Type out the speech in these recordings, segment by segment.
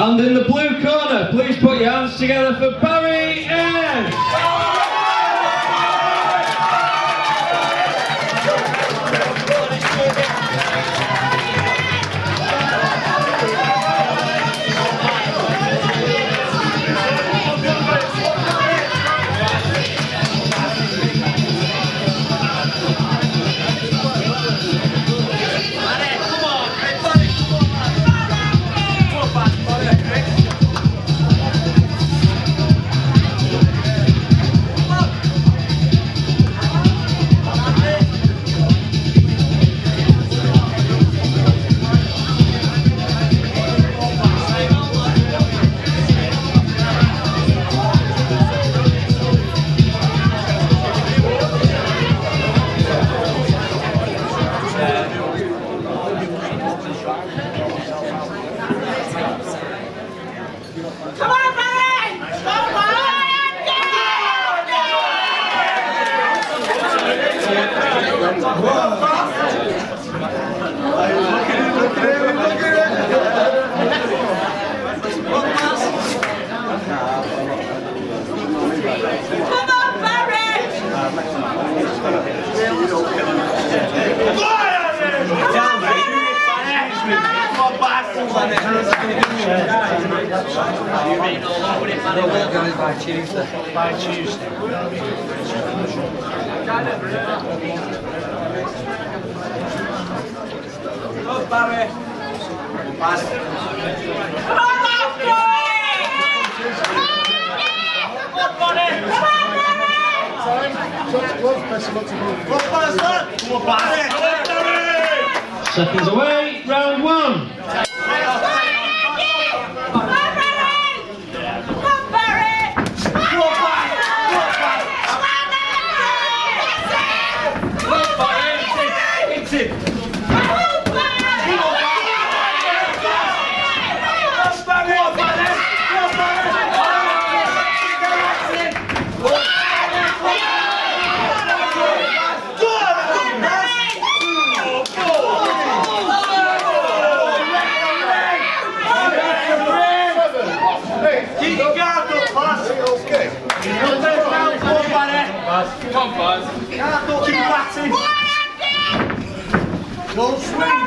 And in the blue corner, please put your hands together for Barry Ayres. By Tuesday. Oh, Barry. Seconds away, round one. Come on, Buzz. Can't keep batting. Don't swing.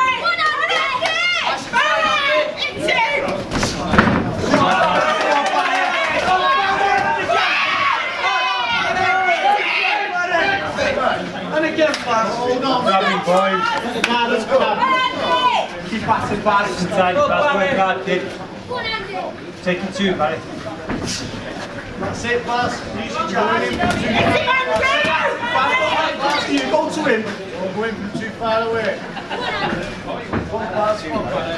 And again, Buzz. Hold on. Grabbing, boys. Now let's go. Keep batting, Buzz. Inside, Buzz. Work hard, kid. Taking two, Barry. That's it, Buzz. Use your jab. You go to him. Don't go in from too far away. Come on, Buzz. Come on, Buzz.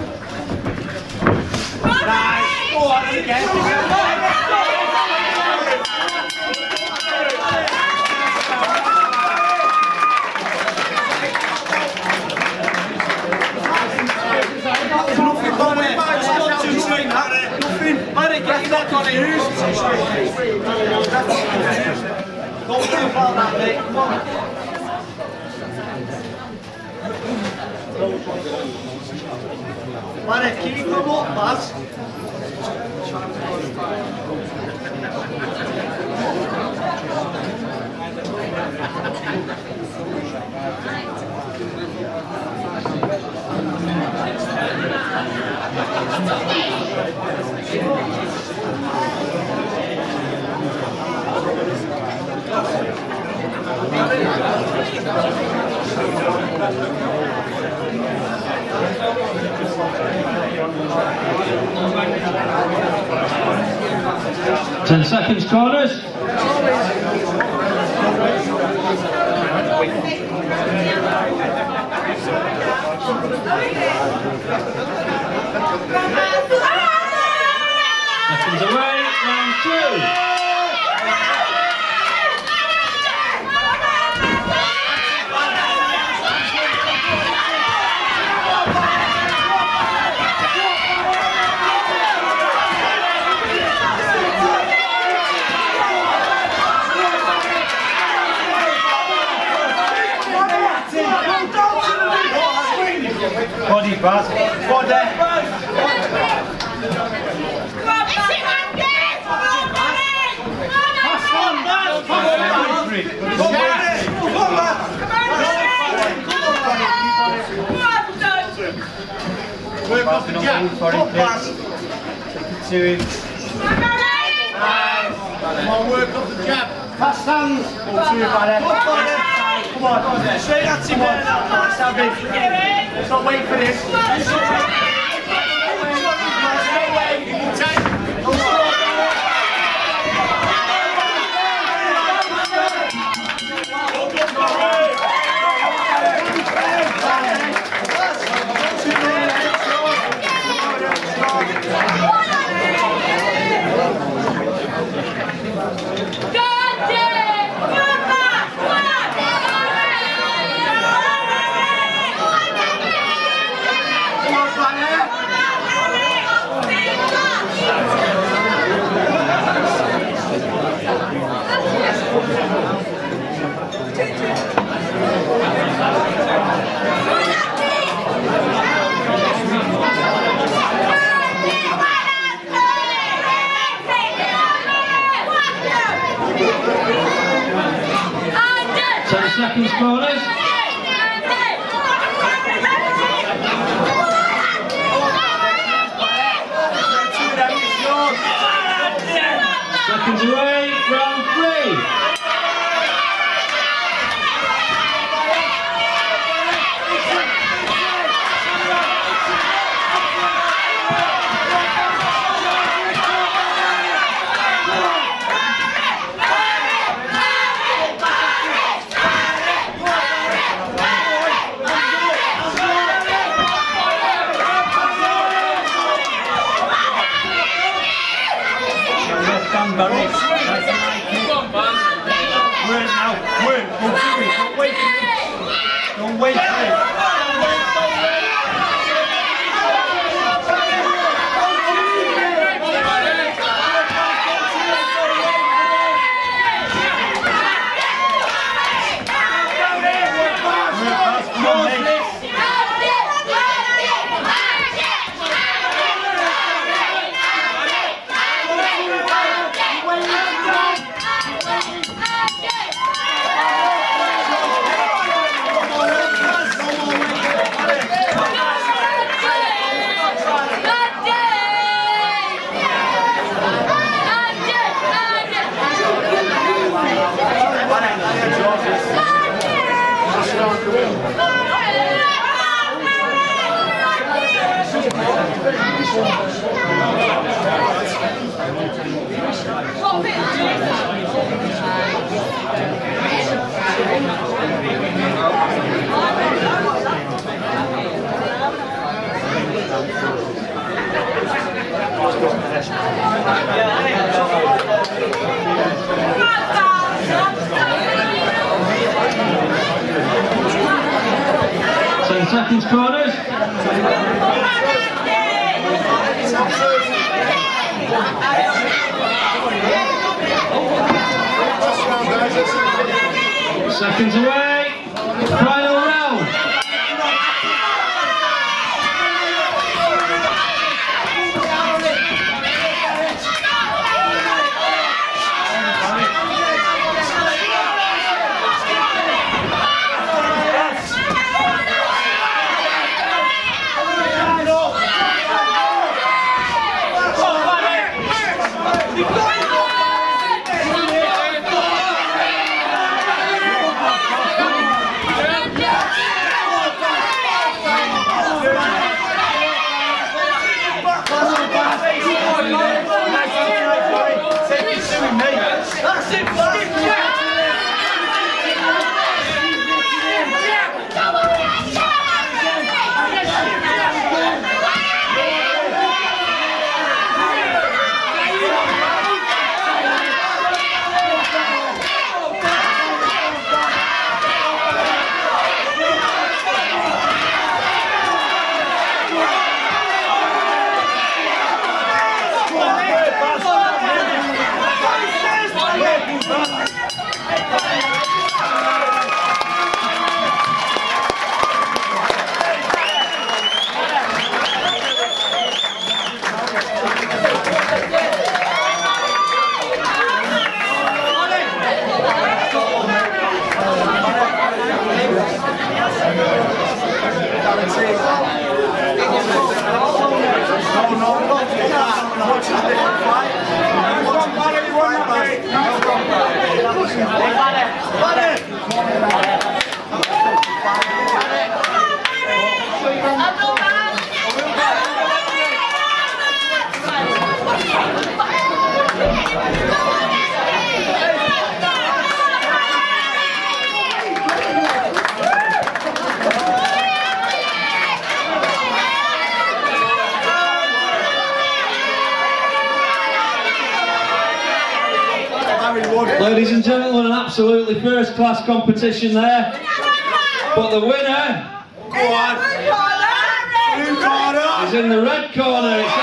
Nice. Go on again. Nothing, don't worry about it. It's not too straight, that. Nothing. Let it get that on it. Don't worry about that, mate. Come on. Let it keep them up, Baz. 10 seconds, corners. Seconds away, round two. Body, Baz. Body. Work off the jab. Foot pass. Take it to him. Come on, work off the jab. Pass hands. Go to him, Barry. Come on, straight at him there now. Let's have it. Let's not wait for this. Seconds corners. Seconds away, round 3. Work now, work, go to it, don't wait for it. Don't wait for it. Seconds corners. Seconds away. Final round. Ladies and gentlemen, an absolutely first-class competition there. But the winner Go on. is in the red corner. It's